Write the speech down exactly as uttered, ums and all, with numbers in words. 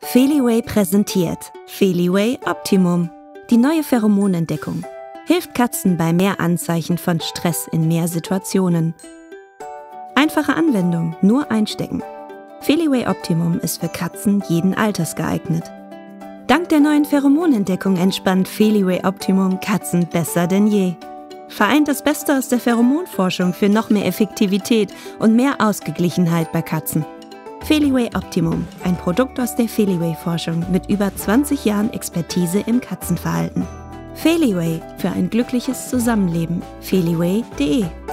Feliway präsentiert Feliway Optimum. Die neue Pheromonentdeckung hilft Katzen bei mehr Anzeichen von Stress in mehr Situationen. Einfache Anwendung, nur einstecken. Feliway Optimum ist für Katzen jeden Alters geeignet. Dank der neuen Pheromonentdeckung entspannt Feliway Optimum Katzen besser denn je. Vereint das Beste aus der Pheromonforschung für noch mehr Effektivität und mehr Ausgeglichenheit bei Katzen. Feliway Optimum, ein Produkt aus der Feliway-Forschung mit über zwanzig Jahren Expertise im Katzenverhalten. Feliway für ein glückliches Zusammenleben. Feliway punkt de